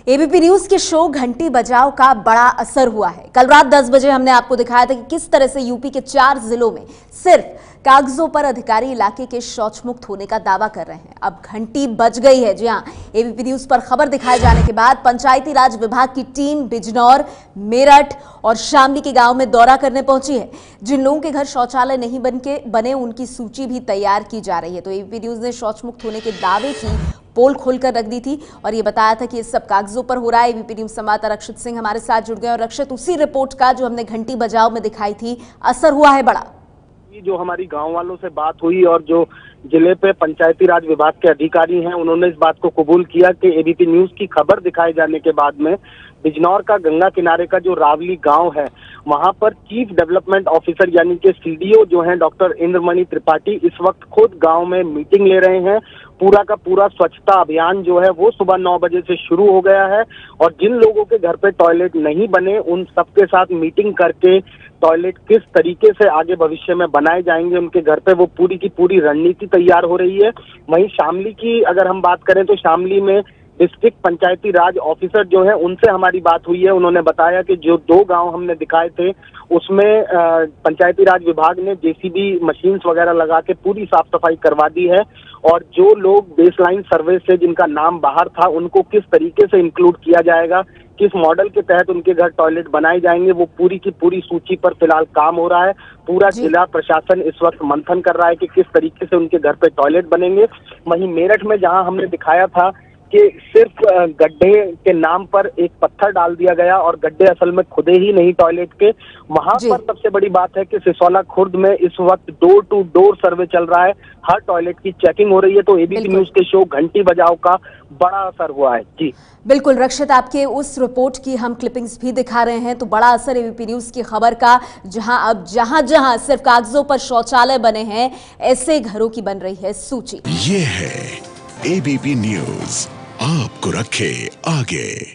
ABP news के show घंटी बजाओ का बड़ा असर हुआ है। कल रात 10 बजे हमने आपको दिखाया था कि किस तरह से यूपी के 4 जिलों में सिर्फ कागजों पर अधिकारी इलाके के शौच मुक्त होने का दावा कर रहे हैं। अब घंटी बज गई है। जी हां, एबीपी न्यूज पर खबर दिखाए जाने के बाद पंचायती राज विभाग की टीम बिजनौर, मेरठ और शामली के गांव में दौरा करने पहुंची है। जिन लोगों के घर शौचालय नहीं बने उनकी सूची भी तैयार की जा रही है। तो एबीपी न्यूज ने शौच मुक्त होने के दावे की पोल खोलकर रख दी थी और ये बताया था कि ये सब कागजों पर हो रहा है। एबीपी न्यूज संवाददाता रक्षित सिंह हमारे साथ जुड़ गए और रक्षित, उसी रिपोर्ट का जो हमने घंटी बजाओ में दिखाई थी, असर हुआ है बड़ा। जो हमारी गांव वालों से बात हुई और जो जिले पे पंचायती राज विभाग के अधिकारी हैं, उन्होंने इस बात को कबूल किया कि एबीपी न्यूज की खबर दिखाए जाने के बाद में बिजनौर का गंगा किनारे का जो रावली गांव है, वहां पर चीफ डेवलपमेंट ऑफिसर यानी कि सीडीओ जो हैं डॉक्टर इंद्रमणि त्रिपाठी इस वक्त खुद गांव में मीटिंग ले रहे हैं। पूरा का पूरा स्वच्छता अभियान जो है वो सुबह 9 बजे से शुरू हो गया है और जिन लोगों के घर पे टॉयलेट नहीं बने उन सबके साथ मीटिंग करके टॉयलेट किस तरीके से आगे भविष्य में बनाए जाएंगे उनके घर पे, वो पूरी की पूरी रणनीति तैयार हो रही है। वहीं शामली की अगर हम बात करें तो शामली में डिस्ट्रिक्ट पंचायती राज ऑफिसर जो है उनसे हमारी बात हुई है। उन्होंने बताया कि जो 2 गांव हमने दिखाए थे उसमें पंचायती राज विभाग ने जेसीबी मशीन्स वगैरह लगा के पूरी साफ सफाई करवा दी है और जो लोग बेसलाइन सर्वे से जिनका नाम बाहर था उनको किस तरीके से इंक्लूड किया जाएगा, किस मॉडल के तहत उनके घर टॉयलेट बनाए जाएंगे, वो पूरी की पूरी सूची पर फिलहाल काम हो रहा है। पूरा जिला प्रशासन इस वक्त मंथन कर रहा है कि किस तरीके से उनके घर पे टॉयलेट बनेंगे। वहीं मेरठ में जहां हमने दिखाया था कि सिर्फ गड्ढे के नाम पर एक पत्थर डाल दिया गया और गड्ढे असल में खुदे ही नहीं टॉयलेट के, वहां पर सबसे बड़ी बात है कि सिसौला खुर्द में इस वक्त डोर टू डोर सर्वे चल रहा है, हर टॉयलेट की चेकिंग हो रही है। तो एबीपी न्यूज के शो घंटी बजाओ का बड़ा असर हुआ है। जी बिल्कुल रक्षित, आपके उस रिपोर्ट की हम क्लिपिंग्स भी दिखा रहे हैं। तो बड़ा असर एबीपी न्यूज की खबर का, जहां अब जहां सिर्फ कागजों पर शौचालय बने हैं ऐसे घरों की बन रही है सूची। ये है एबीपी न्यूज, आपको रखे आगे।